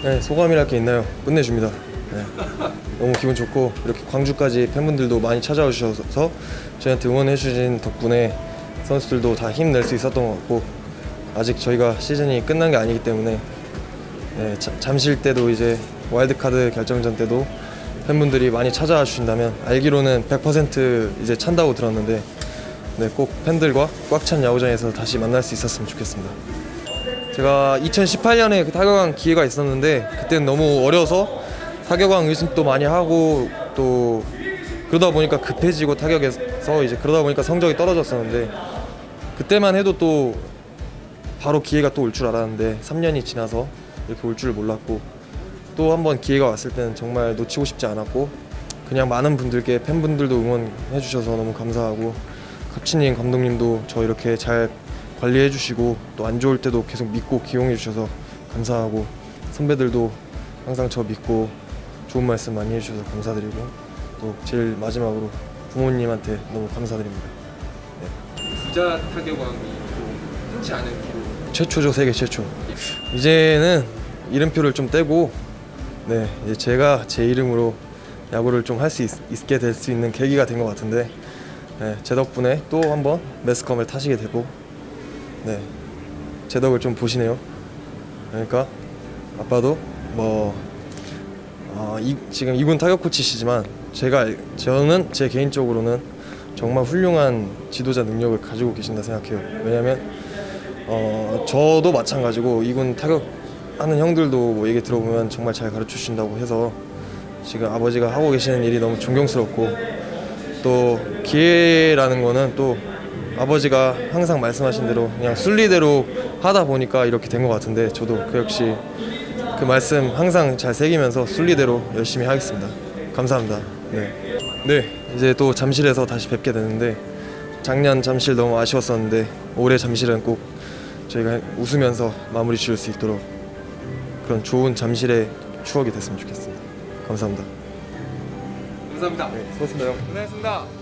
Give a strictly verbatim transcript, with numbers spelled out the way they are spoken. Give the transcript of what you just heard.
네, 소감이랄 게 있나요? 끝내줍니다. 네. 너무 기분 좋고 이렇게 광주까지 팬분들도 많이 찾아와 주셔서 저희한테 응원해 주신 덕분에 선수들도 다 힘낼 수 있었던 것 같고, 아직 저희가 시즌이 끝난 게 아니기 때문에 네, 자, 잠실 때도 이제 와일드카드 결정전 때도 팬분들이 많이 찾아와 주신다면, 알기로는 백 퍼센트 이제 찬다고 들었는데 네, 꼭 팬들과 꽉 찬 야구장에서 다시 만날 수 있었으면 좋겠습니다. 제가 이천십팔 년에 그 타격왕 기회가 있었는데 그때는 너무 어려서 타격왕 의심도 많이 하고, 또 그러다 보니까 급해지고 타격에서 이제 그러다 보니까 성적이 떨어졌었는데, 그때만 해도 또 바로 기회가 또 올 줄 알았는데 삼 년이 지나서 이렇게 올 줄 몰랐고, 또 한 번 기회가 왔을 때는 정말 놓치고 싶지 않았고, 그냥 많은 분들께 팬분들도 응원해 주셔서 너무 감사하고, 갑친님 감독님도 저 이렇게 잘 관리해 주시고 또 안 좋을 때도 계속 믿고 기용해 주셔서 감사하고, 선배들도 항상 저 믿고 좋은 말씀 많이 해주셔서 감사드리고, 또 제일 마지막으로 부모님한테 너무 감사드립니다. 네. 주자 타격왕이 흔치 않은 기록. 최초죠, 세계 최초. 이제는 이름표를 좀 떼고 네, 이제 제가 제 이름으로 야구를 좀 할 수 있게 될 수 있는 계기가 된 것 같은데, 네, 제 덕분에 또 한번 매스컴을 타시게 되고, 네, 제 덕을 좀 보시네요. 그러니까 아빠도 뭐 어, 이, 지금 이군 타격 코치시지만 제가 저는 제 개인적으로는 정말 훌륭한 지도자 능력을 가지고 계신다 생각해요. 왜냐하면 어, 저도 마찬가지고 이군 타격하는 형들도 뭐 얘기 들어보면 정말 잘 가르쳐 주신다고 해서 지금 아버지가 하고 계시는 일이 너무 존경스럽고, 또 기회라는 거는 또 아버지가 항상 말씀하신 대로 그냥 순리대로 하다 보니까 이렇게 된 것 같은데, 저도 그 역시 그 말씀 항상 잘 새기면서 순리대로 열심히 하겠습니다. 감사합니다. 네, 네, 이제 또 잠실에서 다시 뵙게 되는데, 작년 잠실 너무 아쉬웠었는데 올해 잠실은 꼭 저희가 웃으면서 마무리 지을 수 있도록 그런 좋은 잠실의 추억이 됐으면 좋겠습니다. 감사합니다. 감사합니다. 네, 수고하셨습니다. 고생하셨습니다.